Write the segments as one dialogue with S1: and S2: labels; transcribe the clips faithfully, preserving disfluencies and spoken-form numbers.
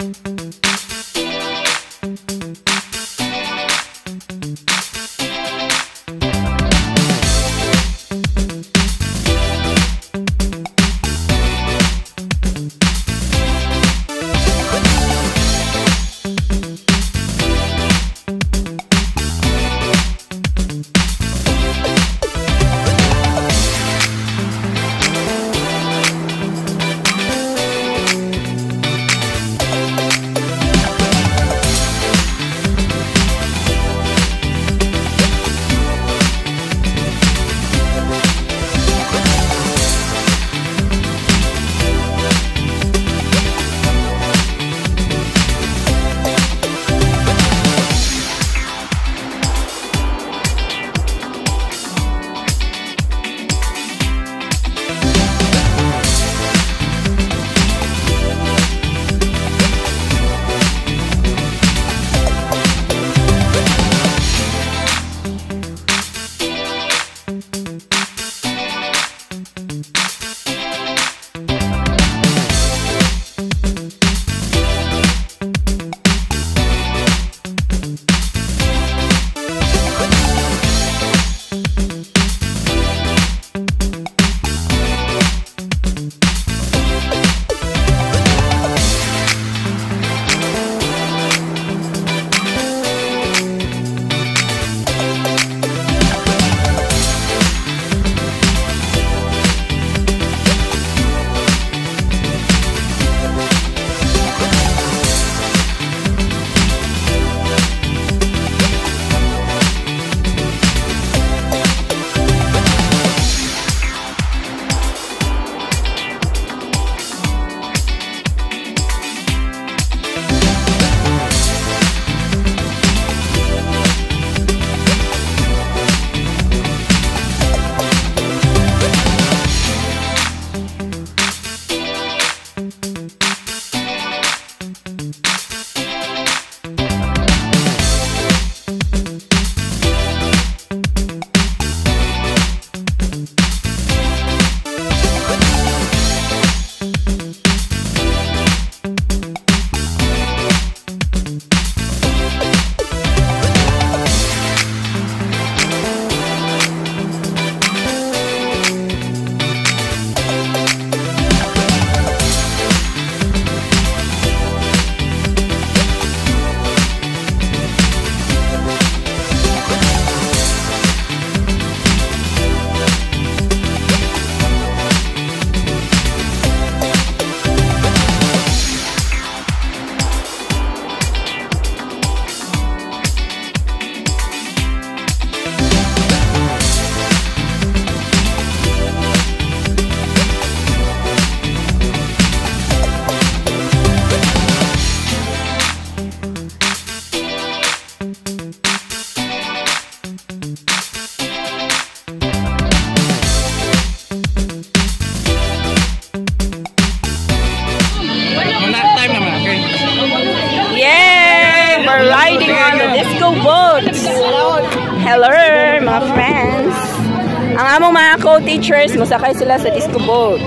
S1: Hello mga friends. Ang among mga co-teachers musakay sila sa disco boat.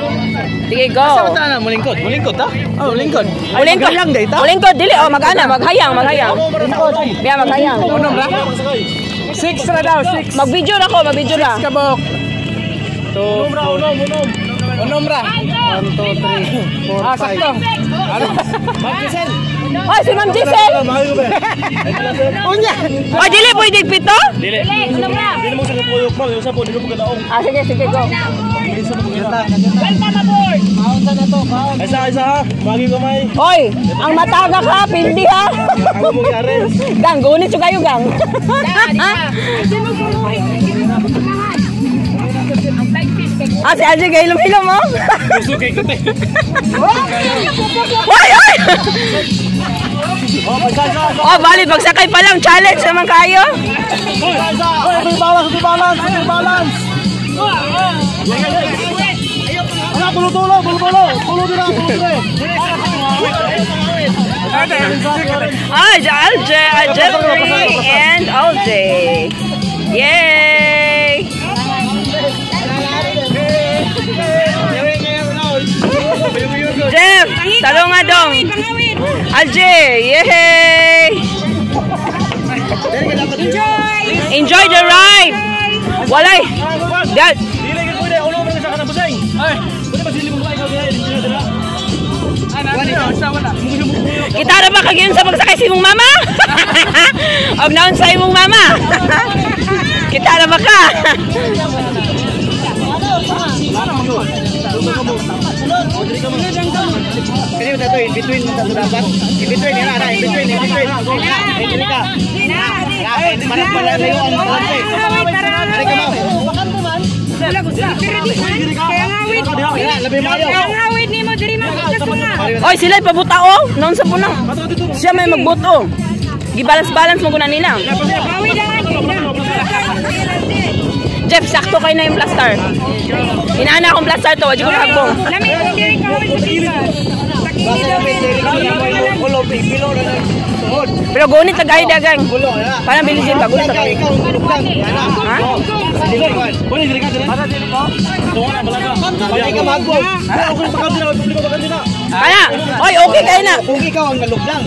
S1: Sige, go.
S2: Asa ta na mulingkod? Mulingkod ta? Oh, mulingkod.
S1: Mulingkod lang dai ta. Mulingkod dili oh mag-ana, maghayang, maghayang. Biya maghayang.
S2: Unom ra? six ra daw, six.
S1: Mag-video ra ko, mag-video ra.
S2: Kabok. Unom ra, unom, unom. Unom ra. one, two, three, four, five. Ah, sakto. Ano? Mag-Gisel.
S1: Oh, si Ma'am Gisel.
S2: Unya.
S1: Oh, dili pwede pito?
S2: Dili. Unom ra. Dili mo sa kuyok mo, yung sapo dili mo kadaong.
S1: Ah, sige, sige, go.
S2: Welcome aboard. Maon sa na to, maon. Isa isa ha. Bagi ko may.
S1: Oy, ang mataga ka, pindi ha.
S2: Ako mo gyari.
S1: Gang, gunit yung kayo, gang. Ah, si Alje kayo lumilom mo?
S2: Gusto kay kate.
S1: Oy, oy! Oh, bali, magsakay pa lang. Challenge naman kayo.
S2: Oy, balance, balance, balance. Ano, pulo-tulo, pulo-tulo. Pulo dira, pulo dira.
S1: Ah, Alje, Alje and Alje. Yay! Jeff! Taro nga dong. Alje, yay! Enjoy the ride. Walay. Dad. Kita na ba kagyan sa pagsakay si mong mama? Og naon sa imong mama? Kita na ba ka?
S2: Kaya mo dito, in between mo dito dapat. In between, yan na, in between, in between. In between ka. Manas pala na yung ano. Kaya ka mo.
S3: Wala ko sa kaya ngawit.
S2: Labi mo ayaw.
S3: Kaya ngawit ni mo diri magkasunga.
S1: Oy, sila ipabutao. Noon sa punang. Siya may magbuto. Gibalance-balance mo kuna nila.
S3: Bawi lang.
S1: Jeff, sakto kayo na yung plaster. Inaana akong plaster to. Wadi ko na hagbong.
S3: Lami ko diri kawit sa pisa. Sakini daw pero
S1: Pero gunit na gaya dagang. Parang bilisin pa. Gunit na gaya. Ha? Kaya, oy, okay kayo na.
S2: Kung ikaw ang naluglang.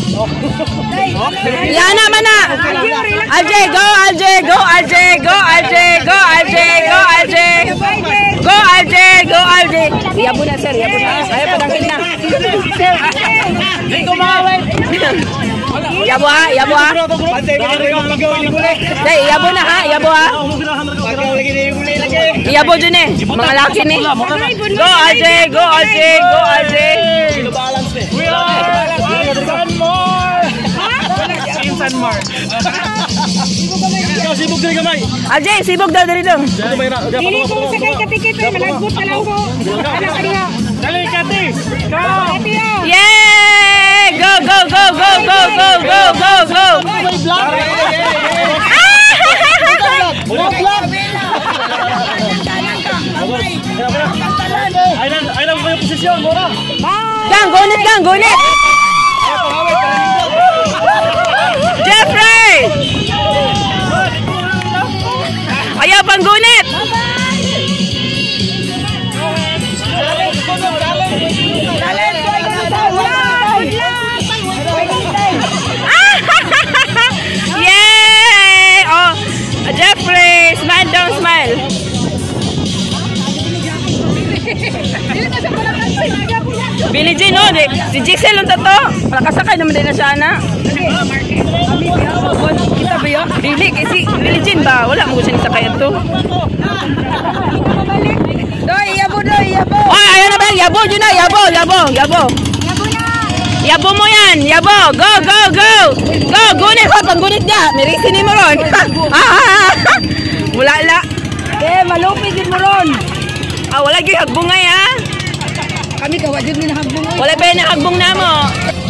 S1: Yan naman na. Alje, go, Alje, go, Alje, go, Alje, go, Alje, go, Alje. Go, Alje, go, Alje. Yabo na, sir, yabo na. Ayaw pa dangin na. Yabo ha, yabo ha. Day, yabo na ha, yabo ha. Yabo dyan eh, mga laki ni. Go, Alje, go, Alje, go, Alje.
S2: Sibog din kamay.
S1: Alje, sibog daw dali dong.
S3: Dili ko sakay ka tiket ay malagbot na lang ko. Ala kaniya.
S2: Dali kati. Go.
S1: Yay! Go, go, go, go, go, go, go, go, go.
S2: Aylan, aylan mo yung posisyon, Mora.
S1: Gang, gunit, gang, gunit. Jeffrey! Ayaw pang gunit! Yay! Oh, Jeffrey! Smile down, smile! Billie Jean, oh, si Giselle ang tato. Malakasakay naman din na siya, na. Kita ba yun? Dili, kasi Billie Jean ba? Wala mo siya nisakayan to.
S3: Doy, yabo, doy, yabo.
S1: Ay, ayaw na ba? Yabo, yun na. Yabo, yabo, yabo.
S3: Yabo na.
S1: Yabo mo yan. Yabo. Go, go, go. Go, gunit. Ho, panggunit niya. Merisin mo ron. Wala, la.
S3: Eh, malupit din mo ron.
S1: Ah, wala gyud hagbungay ha.
S3: Kami kawad yun ni hagbong.
S1: Wala pa yung hagbong na mo.